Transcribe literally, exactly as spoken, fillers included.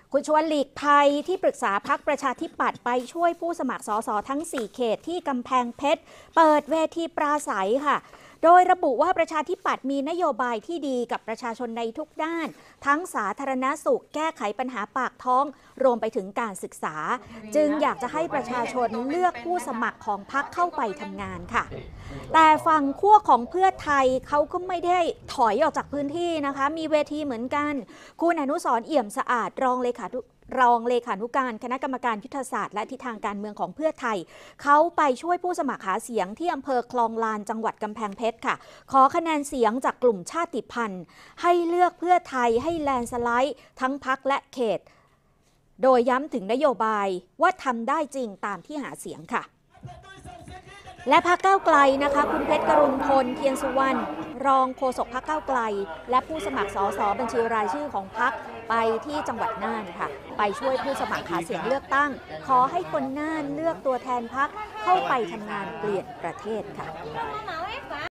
คุณชวนหลีกภัยที่ปรึกษาพรรคประชาธิปัตย์ไปช่วยผู้สมัครสสทั้งสี่เขตที่กำแพงเพชรเปิดเวทีปราศัยค่ะโดยระบุว่าประชาธิปัตย์มีนโยบายที่ดีกับประชาชนในทุกด้านทั้งสาธารณสุขแก้ไขปัญหาปากท้องรวมไปถึงการศึกษาจึงอยากจะให้ประชาชนเลือกผู้สมัครของพรรคเข้าไปทำงานค่ะแต่ฝั่งขั้วของเพื่อไทยเขาก็ไม่ได้ถอยออกจากพื้นที่นะคะมีเวทีเหมือนกันคุณอนุสรณ์เอี่ยมสะอาดรองเลขารองเลขานุการคณะกรรมการยุทธศาสตร์และทิศทางการเมืองของเพื่อไทยเขาไปช่วยผู้สมัครหาเสียงที่อำเภอคลองลานจังหวัดกำแพงเพชรค่ะขอคะแนนเสียงจากกลุ่มชาติพันธุ์ให้เลือกเพื่อไทยให้แลนสไลด์ทั้งพรรคและเขตโดยย้ำถึงนโยบายว่าทำได้จริงตามที่หาเสียงค่ะและพรรคก้าวไกลนะคะคุณเพชรกรุณพลเทียนสุวรรณรองโฆษกพรรคก้าวไกลและผู้สมัครสสบัญชีรายชื่อของพรรคไปที่จังหวัดน่านค่ะไปช่วยผู้สมัครหาเสียงเลือกตั้งขอให้คนน่านเลือกตัวแทนพรรคเข้าไปทำงานเปลี่ยนประเทศค่ะ